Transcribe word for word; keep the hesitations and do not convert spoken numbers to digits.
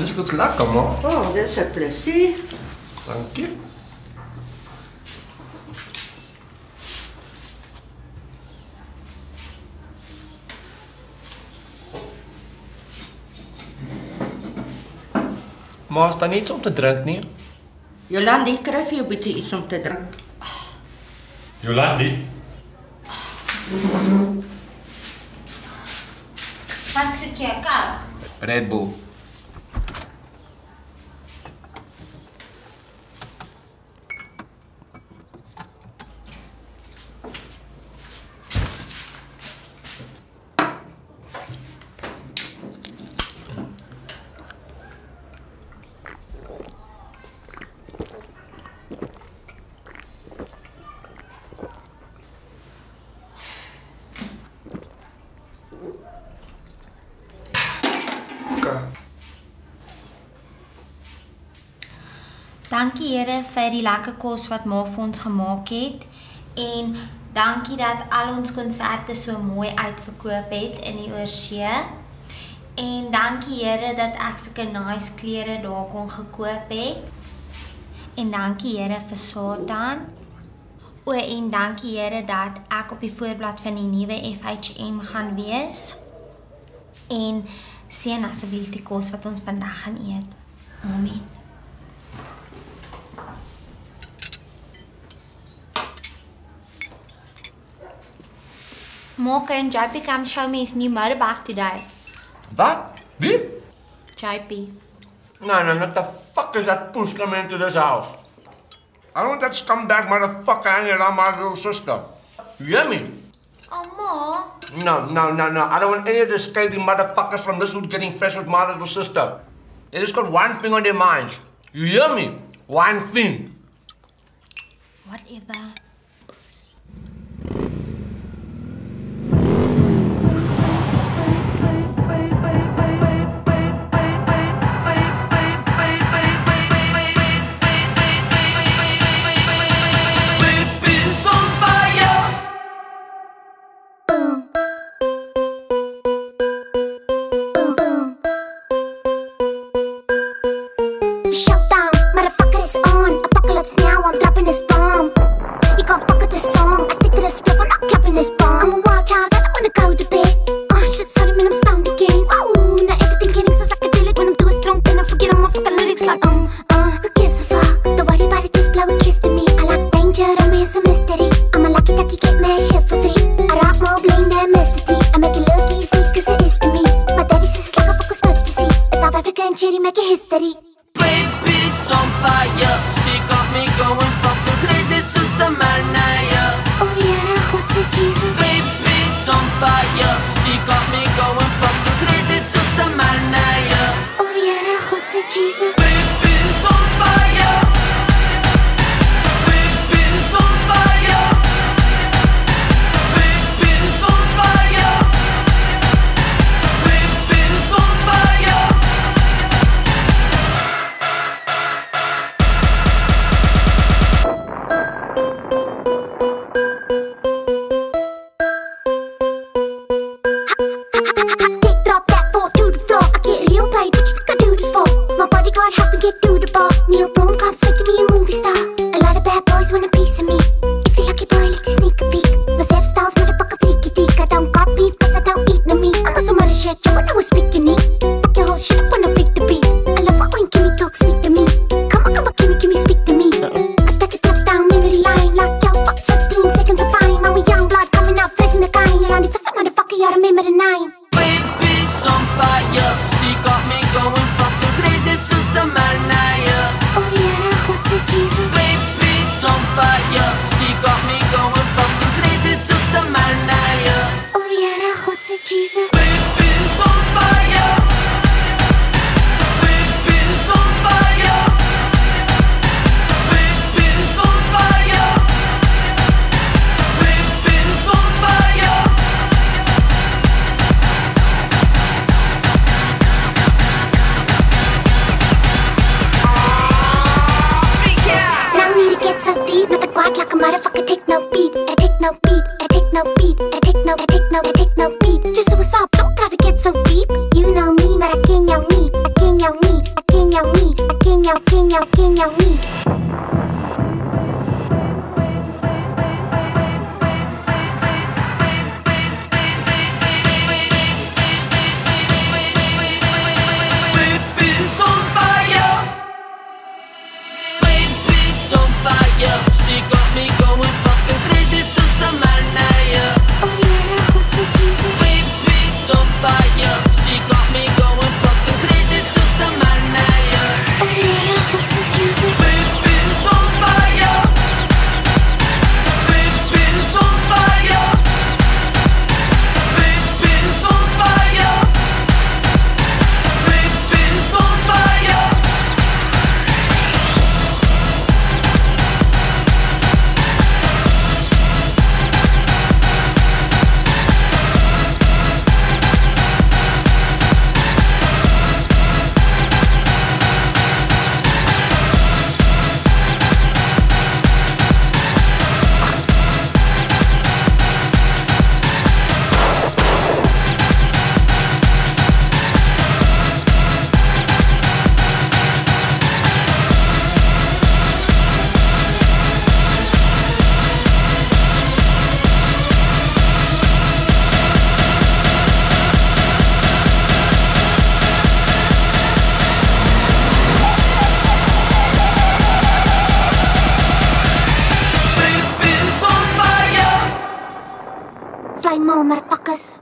this looks lekker, ma. Oh, dis 'n plesier. Dankie. Maar is daar niets om te drink nie? Jolandi, kry vir jou bietjie iets om te drink. Jolandi? Wat soek jy, Kak? Red Bull. Dankie Here vir die lekker kos wat ma vir ons gemaak het en dankie dat al ons konserte so mooi uitverkoop het in die oorsee. En dankie Here dat ek sulke nice klere daar kon gekoop het. En dankie Here vir Satan. O en dankie Here dat ek op die voorblad van die nuwe F H M gaan wees. En seën asseblief die kos wat ons vandag gaan eet. Amen. Mocha and J P come show me his new motorbike today. What? Wie? J P. No, no, what the fuck is that puss coming into this house? I don't want that scumbag motherfucker hanging around my little sister. You hear me? Oh, Ma. No, no, no, no. I don't want any of the scaly motherfuckers from this hood getting fresh with my little sister. They just got one thing on their minds. You hear me? One thing. Whatever. Showdown, motherfucker is on. Apocalypse now, I'm dropping this bomb. You can't fuck with this song. I stick to the split, I'm not clapping this bomb. I'm a wild child, I don't wanna go to bed. Oh shit, sorry man, I'm stoned again. Ooh, now everything getting so psychedelic. When I'm doing strong, then I forget all my fucking lyrics like um, uh, who gives a fuck? Don't worry about it, just blow a kiss to me. I like danger, romance, and mystery. I'm a lucky ducky, get mad shit for free. I rock more bling than Mister T. I make it look easy, cause it is to me. My daddy says it's like a fucking smooth to see. A South African cherry making history. Baby's on fire, she got me going fucking crazy, Susamanaya. Oh yeah, what's it, Jesus? Baby's on fire, she got me going fucking crazy, Susamanaya. Oh yeah, what's it, Jesus? Baby's on fire. Baby's on fire. Baby's on fire. Baby's on fire. Get through the bar. Neil Blomkamp's making me a movie star. A lot of bad boys want a piece of me. If you lucky boy, let me sneak a peek. My Zef style's motherfucker freaky deek. I don't got beef cause I don't eat no meat. I'm on some other shit, you wanna speaking me. Fuck your whole shit up when I break the beat. I love it when Kimmy talks sweet to me. Come on, come on, Kimmy, Kimmy, speak to me. I take a trip down memory line. Like yo, fuck fifteen seconds of fine. I'm a young blood coming up, fresh in the kind. You're on the first motherfucker, you remember the nine. Baby's on fire, she got me going fucking crazy, Susamanaya. Oh yeah, what's it, Jesus? Baby's on fire, she got me going fucking crazy, Susamanaya. Oh yeah, what's it, Jesus? Baby's on fire. Baby's on fire. Baby's on fire. Baby's on fire. So deep, not the quack like a motherfucker. Take no beat, I take no beat, I take no beat, I take no, I take no, I take no beat. Just so what's up, don't try to get so deep. You know me, but I can't yell me, I can't yell me, I small motherfuckers.